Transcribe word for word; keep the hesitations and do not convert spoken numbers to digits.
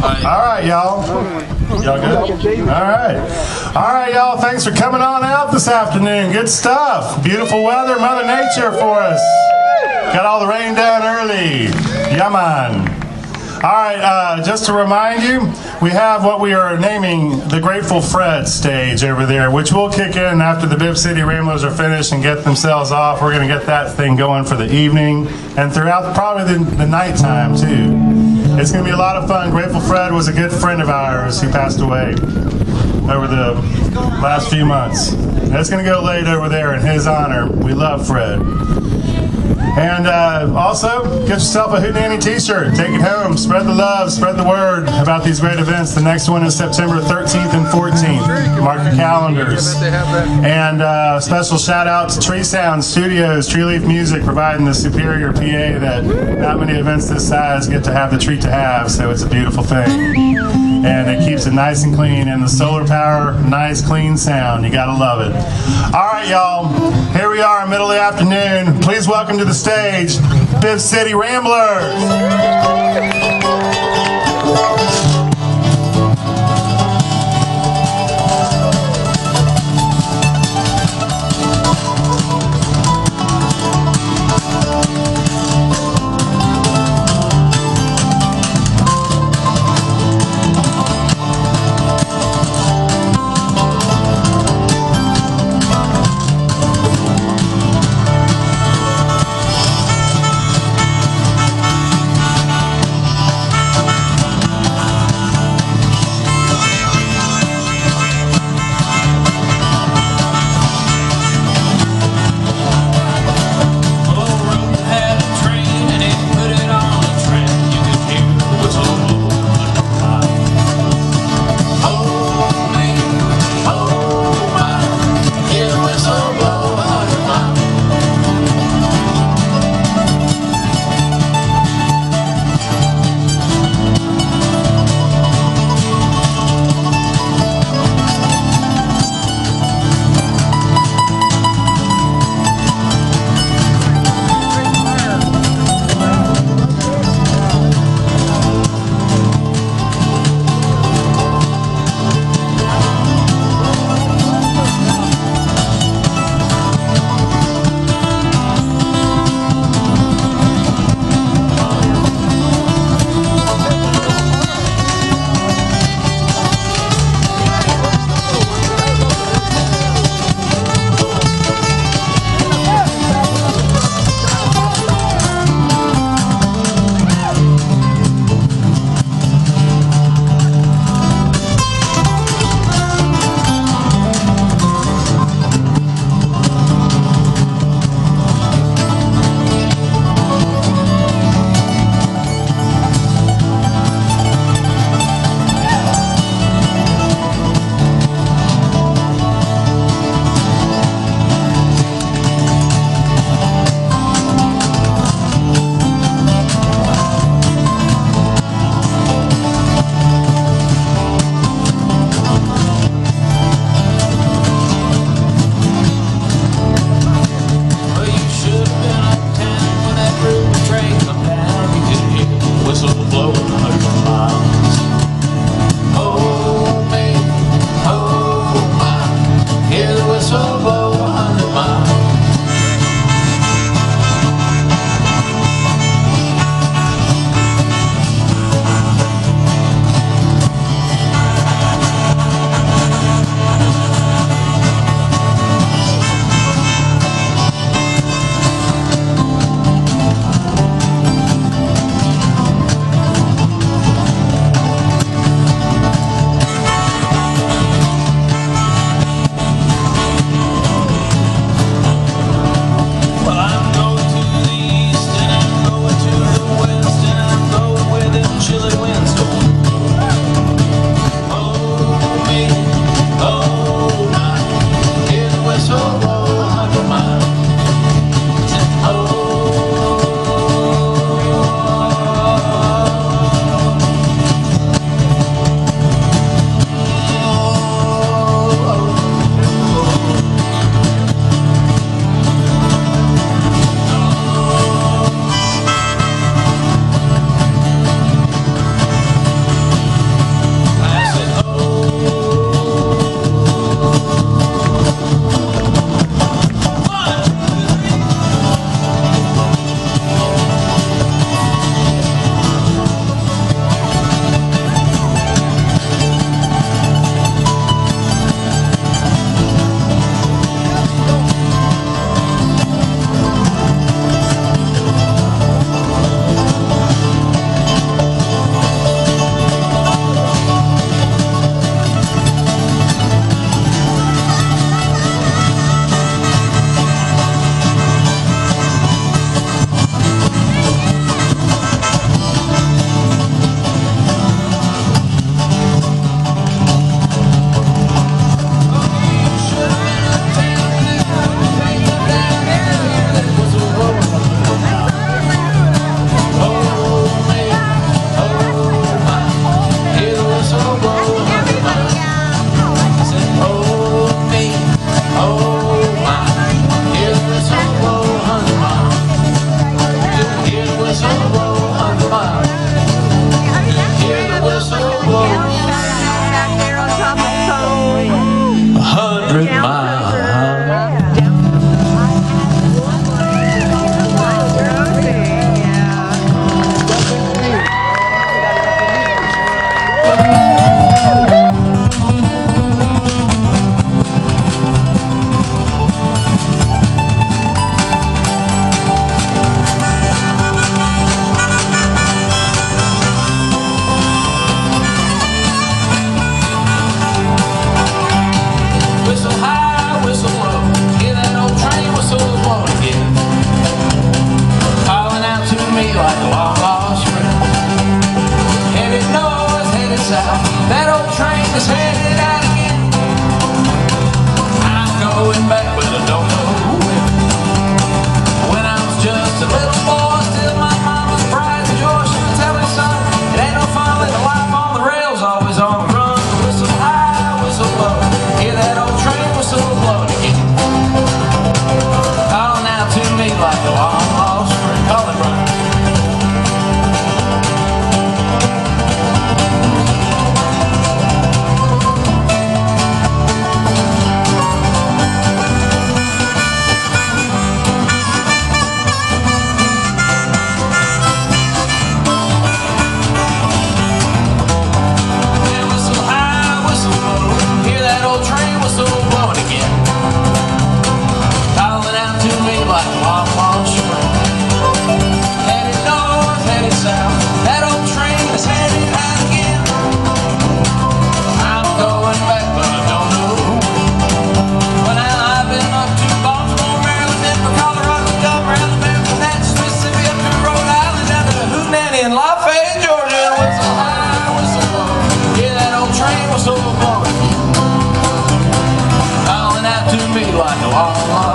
All right, y'all. Y'all good? All right. All right, y'all. Thanks for coming on out this afternoon. Good stuff. Beautiful weather, Mother Nature for us. Got all the rain down early. Yeah, man. All right, uh, just to remind you, we have what we are naming the Grateful Fred stage over there, which will kick in after the Bibb City Ramblers are finished and get themselves off. We're going to get that thing going for the evening and throughout probably the, the nighttime, too. It's going to be a lot of fun. Grateful Fred was a good friend of ours who passed away over the last few months. That's going to go late over there in his honor. We love Fred. And uh, also, get yourself a Hootenanny t-shirt. Take it home. Spread the love. Spread the word about these great events. The next one is September thirteenth and fourteenth. Mark your calendars. And uh, special shout out to Tree Sound Studios, Tree Leaf Music, providing the superior P A that not many events this size get to have the treat to have. So it's a beautiful thing. And it keeps it nice and clean. And the solar power, nice, clean sound. You gotta love it. All right, y'all. Here we are in the middle of the afternoon. Please welcome to the stage, Bibb City Ramblers. whistle high, whistle low. Hear that old train whistle blowing again. Calling out to me like a long lost friend. Headed north, headed south. That old train is headed out again. I'm going back, but I don't know when. When I was just a little boy, still my mama's pride and joy. She would tell me, son, it ain't no fun living life on the rails, always on the run. Whistle high, whistle low. Hear that old train whistle blowing again. Calling out to me like a long lost friend. Calling, brother. Like a long, long string. Headed north, headed south. That old train is headed out again. I'm going back, but I don't know when. Well, now I've been up to Baltimore, Maryland, Denver, Colorado, Delaware, Alabama, Natchez, Mississippi, up to Rhode Island, down to Hootenanny and Lafayette, Georgia. And whistle high, whistle low. Hear that old train whistle blowing. Calling out to me like a long, long